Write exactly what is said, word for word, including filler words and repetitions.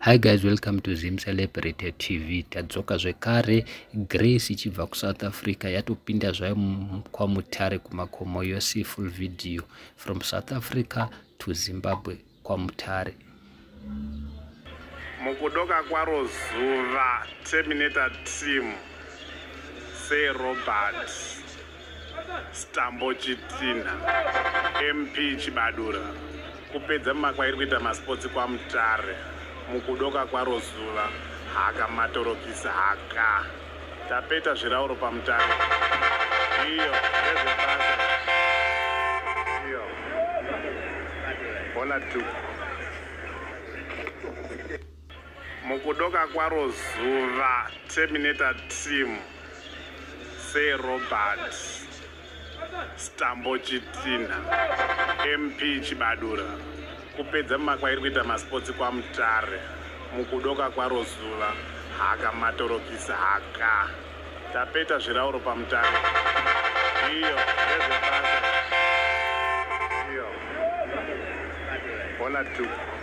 Hi guys, welcome to Zim Celebrated T V. Tadzoka zvekare Grace ichibva kuSouth Africa yatopinda zvayo kwaMutare kumakomo yose full video from South Africa to Zimbabwe kwaMutare. Mukudoka kwaro zuva Terminator team say Robert Stambo Chitina M P Chibadura kupedza makwairi kuita masports kwaMutare. Mukudoka kwaro zuva haka matorokisa haka tapeta zvirauro paMutare iyo nezvebasa iyo bona tu mukudoka kwaro zuva Terminator team say Robert Stambo Chitina M P Chibadura kupedza makwairi kuita masports kwaMutare. Mukudoka kwaro zuva haka matorokisa haka tapeta zvirauro paMutare iyo nezvebasa iyo bona tu